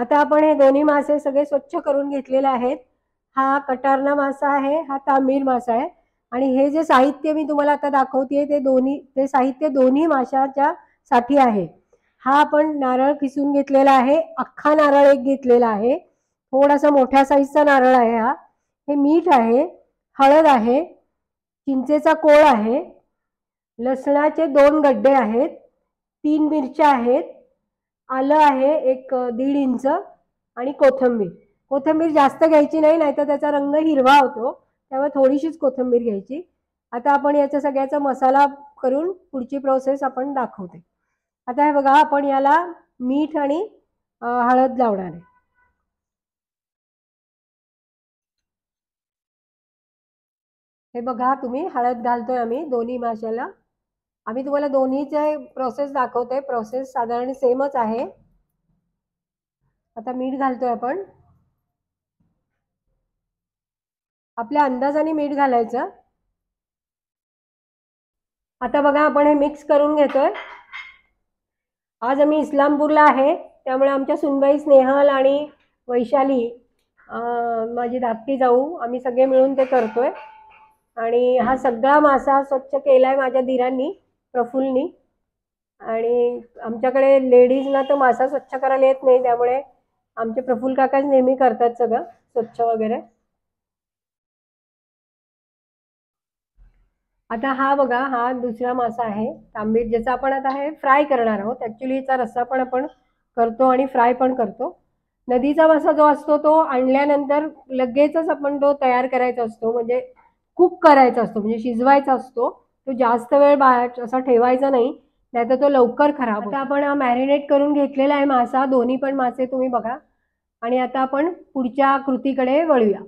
आता आपण हे दोन्ही मासे सगळे स्वच्छ करून घेतलेले आहेत। हा कटारना मासा आहे, हा तांबीर मासा आहे। आणि हे जे साहित्य मी तुम्हाला आता दाखवतेय ते साहित्य दोन्ही माशाच्या साठी आहे। हा आपण नारळ किसून घेतलेला आहे, अख्खा नारळ एक घेतलेला आहे, थोडासा मोठ्या साईजचा नारळ आहे हा। हे मीठ आहे, हळद आहे, चिंचेचा कोळ आहे, लसणाचे 2 गड्डे आहेत, 3 मिरच्या आहेत, आलं आहे 1-1.5 इंच आणि कोथिंबीर। कोथिंबीर जास्त घ्यायची नाही, नाहीतर त्याचा रंग हिरवा होतो, त्यामुळे थोडीशीच कोथिंबीर घ्यायची। आता आपण याचा सगळ्याचा मसाला करून पुढची प्रोसेस आपण दाखवते। आता हे बघा, आपण याला मीठ आणि हळद लावणार आहे। हे बघा, तुम्ही हळद घालतोय आम्ही दोन्ही माशाला। आम्ही तुम्हाला दोन्हीचे प्रोसेस दाखवतोय, प्रोसेस साधारण सेमच आहे। आता मीठ घालतोय आपण, आपल्या अंदाजाने मीठ घालायचं। आता बघा, आपण हे मिक्स करून घेतोय। आज आम्ही इस्लामपूरला आहे, त्यामुळे आमच्या सुनबाई स्नेहल आणि वैशाली माझी धाकटी जाऊ, आम्ही सगळे मिळून ते करतोय। आणि हा सगळा मासा स्वच्छ केलाय माझ्या दिरांनी, प्रफुल्लनी। आणि आमच्याकडे लेडीजना तर मासा स्वच्छ करायला येत नाही, त्यामुळे आमचे प्रफुल्ल काकाच नेहमी करतात सगळं स्वच्छ वगैरे। आता हा बघा, हा दुसरा मासा आहे तांबीर, ज्याचा आपण आता हे फ्राय करणार आहोत। ऍक्च्युली याचा रस्सा पण आपण करतो आणि फ्राय पण करतो। नदीचा मासा जो असतो तो आणल्यानंतर लगेचच आपण तो तयार करायचा असतो, म्हणजे कुक करायचा असतो, म्हणजे शिजवायचा असतो। तो जास्त वेळ असा ठेवायचा नाही, नाहीतर तो लवकर खराब होतो। आता आपण हा मॅरिनेट करून घेतलेला आहे मासा, दोन्ही पण मासे तुम्ही बघा। आणि आता आपण पुढच्या कृतीकडे वळूया।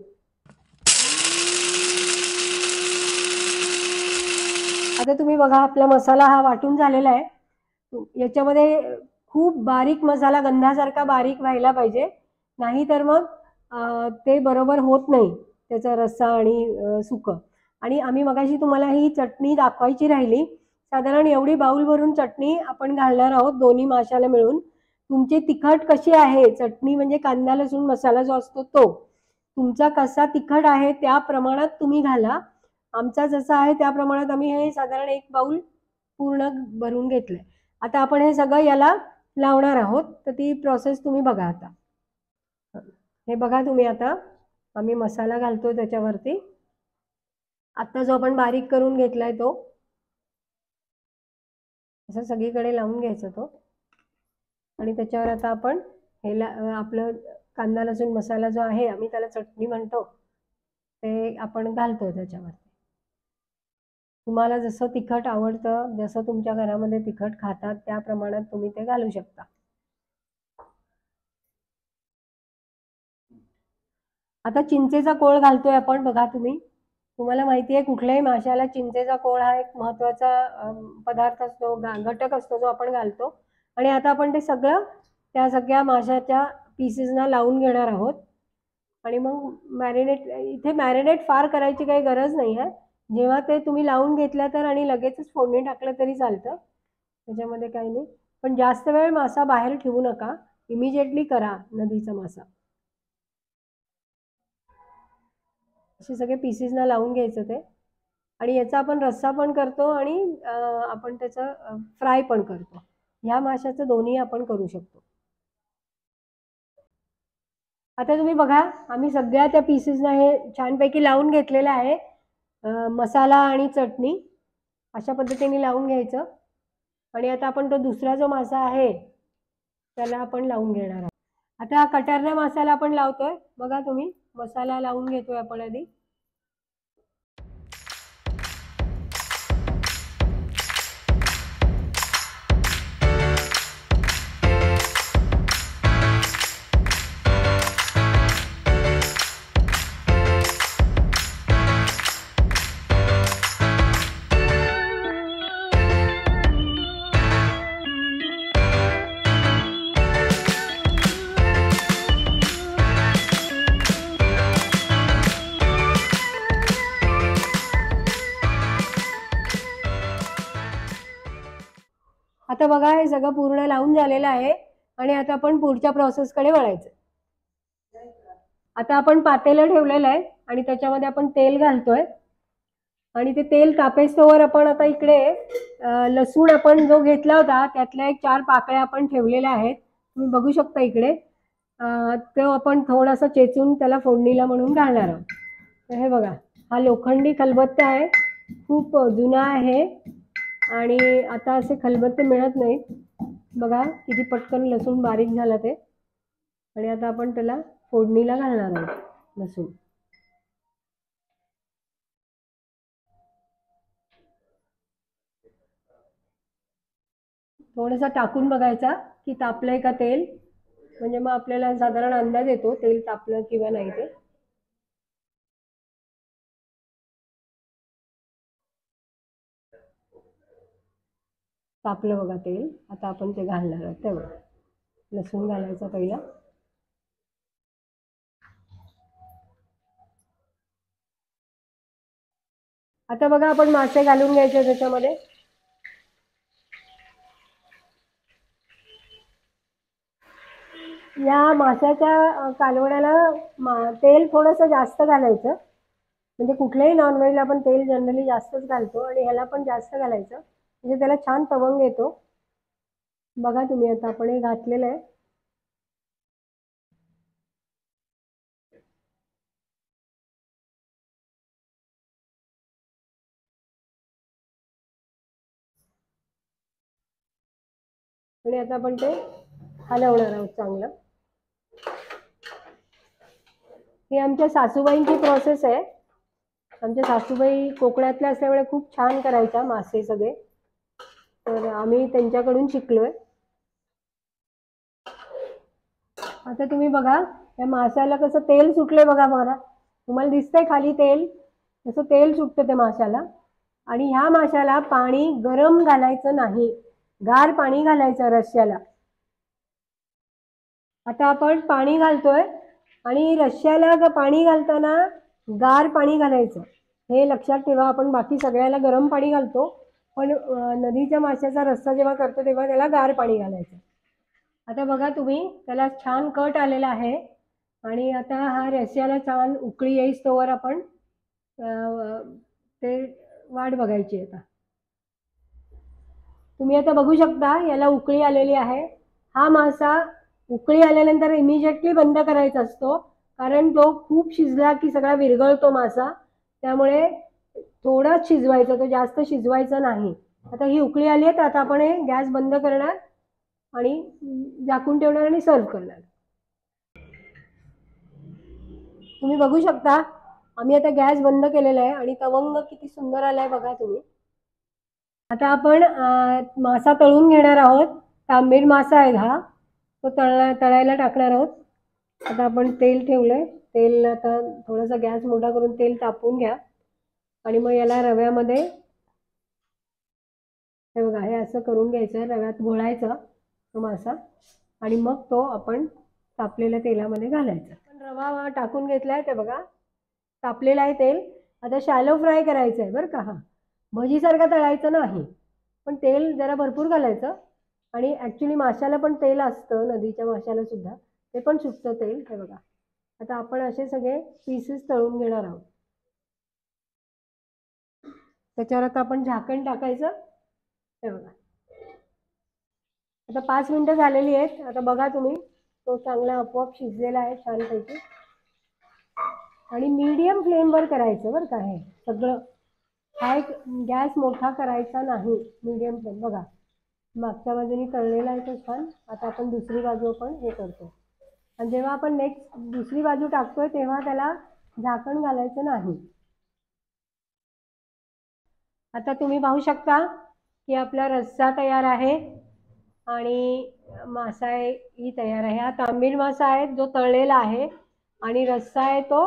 आता तुम्ही बघा, आपला मसाला हा वाटून झालेला आहे। याच्यामध्ये खूप बारीक मसाला, गंधासारखा बारीक व्हायला पाहिजे, नाही तर मग ते बरोबर होत नाही, त्याचा रस्सा आणि सुकं। आणि आम्ही मगाशी तुम्हाला ही चटणी दाखवायची राहिली, साधारण एवढी बाउल भरून चटणी आपण घालणार आहोत दोन्ही माशाला मिळून। तुमची तिखट कशी आहे चटणी, म्हणजे कांदा लसूण मसाला जो असतो तो तुमचा कसा तिखट आहे त्या प्रमाणात तुम्ही घाला। आमचा जसा आहे त्या प्रमाणात आम्ही हे साधारण 1 बाउल पूर्ण भरून घेतलंय। आता आपण हे सगळं याला लावणार आहोत, तर ती प्रोसेस तुम्ही बघा। आता हे बघा तुम्ही, आता आम्ही मसाला घालतोय त्याच्यावरती। आता जो आपण बारीक करून घेतलाय तो असं सगळीकडे लावून घ्यायचा तो। आणि त्याच्यावर आता आपण हे आपलं कांदा लसूण मसाला जो आहे, आम्ही त्याला चटणी म्हणतो, ते आपण घालतोय त्याच्यावरती। तुम्हाला जसं तिखट आवडतं, जसं तुमच्या घरामध्ये तिखट खातात त्या प्रमाणात तुम्ही ते घालू शकता। आता चिंचेचा कोळ घालतोय आपण, बघा तुम्ही। तुम्हाला माहिती आहे, कुठल्याही माशाला चिंचेचा कोळ हा एक महत्त्वाचा पदार्थ असतो, घटक असतो, जो आपण घालतो। आणि आता आपण ते सगळं त्या सगळ्या माशाच्या पीसेसना लावून घेणार आहोत। आणि मग इथे मॅरिनेट फार करायची काही गरज नाही आहे। जेव्हा ते तुम्ही लावून घेतलं तर आणि लगेचच फोडणी टाकलं तरी चालतं, त्याच्यामध्ये काही नाही। पण जास्त वेळ मासा बाहेर ठेवू नका, इमिजिएटली करा नदीचा मासा। असे सगळे पीसेसना लावून घ्यायचं ते। आणि याचा आपण रस्सा पण करतो आणि आपण त्याचं फ्राय पण करतो। ह्या माशाचं दोन्ही आपण करू शकतो। आता तुम्ही बघा, आम्ही सगळ्या त्या पीसेसना हे छानपैकी लावून घेतलेलं आहे। मसाला आणि चटणी अशा पद्धतीने लावून घ्यायचं। आणि आता आपण तो दुसरा जो मासा आहे त्याला आपण लावून घेणार आहोत। आता कटारना मसाला आपण लावतोय, बघा तुम्ही, मसाला लावून घेतोय आपण आधी। आता बघा, हे सगळं पूर्ण लावून झालेलं आहे। आणि आता आपण पुढच्या प्रोसेसकडे वळायचं. आता आपण पातेलं ठेवलेलं आहे आणि त्याच्यामध्ये आपण तेल घालतोय आणि ते तेल तापेस्तोवर आपण आता इकडे लसूण आपण जो घेतला होता त्यातल्या एक 4 पाकळ्या आपण ठेवलेल्या आहेत. तुम्ही बघू शकता इकडे. तो आपण थोडासा चेचून त्याला फोडणीला म्हणून घालणार आहोत. तर हे बघा, हा लोखंडी खलबत्ता आहे, खूप जुना आहे आणि आता असे खलबत्ते मिळत नाहीत. बघा किती पटकन लसूण बारीक झाला ते. आणि आता आपण त्याला फोडणीला घालणार आहोत लसूण. थोडासा टाकून बघायचा की तापलंय का तेल, म्हणजे मग आपल्याला साधारण अंदाज येतो तेल तापलं किंवा नाही ते. तापलं बघा तेल. आता आपण ते घालणार आहोत. तेव्हा लसूण घालायचा पहिला. आता बघा आपण मासे घालून घ्यायचे त्याच्यामध्ये. या माशाच्या कालवणाला तेल थोडंसं जास्त घालायचं. म्हणजे कुठल्याही नॉनव्हेजला आपण तेल जनरली जास्तच घालतो आणि ह्याला पण जास्त घालायचं, म्हणजे त्याला छान तवंग येतो. बघा तुम्ही, आता आपण हे घातलेलं आहे. आणि आता आपण ते हलवणार आहोत चांगलं. ही आमच्या सासूबाईंची प्रोसेस आहे. आमच्या सासूबाई कोकणातल्या असल्यामुळे खूप छान करायच्या मासे सगळे, तर आम्ही त्यांच्याकडून शिकलोय. आता तुम्ही बघा, या माशाला कसं तेल सुटले बघा. बघा, तुम्हाला दिसतंय खाली तेल, तसं तेल सुटतं त्या माशाला. आणि ह्या माशाला पाणी गरम घालायचं नाही, गार पाणी घालायचं रश्श्याला. आता आपण पाणी घालतोय आणि रश्श्याला पाणी घालताना गार पाणी घालायचं, हे लक्षात ठेवा. आपण बाकी सगळ्याला गरम पाणी घालतो, पण नदीच्या माशाचा रस्सा जेव्हा करतो तेव्हा त्याला गार पाणी घालायचं. आता बघा तुम्ही, त्याला छान कट आलेला आहे आणि आता हा रश्श्याला छान उकळी येईस्तोवर आपण ते वाट बघायची. आता तुम्ही आता बघू शकता याला उकळी आलेली आहे. हा मासा उकळी आल्यानंतर इमिजिएटली बंद करायचा असतो, कारण तो खूप शिजला की सगळा विरघळतो मासा. त्यामुळे थोडाच शिजवायचा, तो जास्त शिजवायचा नाही. आता ही उकळी आली आहे, तर आता आपण हे गॅस बंद करणार आणि झाकून ठेवणार आणि सर्व करणार. तुम्ही बघू शकता आम्ही आता गॅस बंद केलेला आहे आणि तवंग किती सुंदर आलाय बघा तुम्ही. आता आपण मासा तळून घेणार आहोत. तांबीर मासा आहे हा, तो तळायला टाकणार आहोत. आता आपण तेल ठेवलंय. तेल आता थोडासा गॅस मोठा करून तेल तापवून घ्या आणि मग याला रव्यामध्ये, हे बघा, हे असं करून घ्यायचं, रव्यात घोळायचा तो मासा आणि मग तो आपण तापलेल्या तेलामध्ये घालायचा. आपण रवा टाकून घेतलाय, ते बघा तापलेला आहे तेल. आता शॅलो फ्राय करायचं आहे बरं का. हा भजीसारखा तळायचं नाही, पण तेल जरा भरपूर घालायचं. आणि ॲक्च्युली माशाला पण तेल असतं, नदीच्या माशाला सुद्धा ते पण सुटतं तेल. हे बघा, आता आपण असे सगळे पीसेस तळून घेणार आहोत. त्याच्यावर आता आपण झाकण टाकायचं. हे बघा, आता 5 मिनिटं झालेली आहेत. आता बघा तुम्ही, तो चांगला आपोआप शिजलेला आहे छानपैकी. आणि मीडियम फ्लेमवर करायचं बरं का हे सगळं. हाय गॅस मोठा करायचा नाही, मीडियम फ्लेम. बघा, मागच्या बाजूने तळलेला आहे तो छान. आता आपण दुसरी बाजू पण हे करतो, आणि जेव्हा आपण नेक्स्ट दुसरी बाजू टाकतोय तेव्हा त्याला झाकण घालायचं नाही. आता तुम्ही पाहू शकता की आपला रस्सा तयार आहे आणि मासा ही तयार आहे. हा तांबीर मासा आहे जो तळलेला आहे आणि रस्सा आहे तो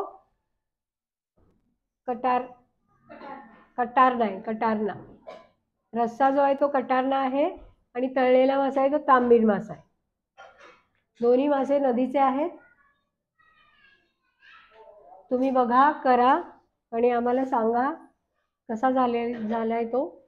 कटारना. रस्सा जो आहे तो कटारना आहे आणि तळलेला मासा आहे तो तांबीर मासा आहे. दोन्ही मासे नदीचे आहेत. तुम्ही बघा, करा आणि आम्हाला सांगा कसा झालाय तो.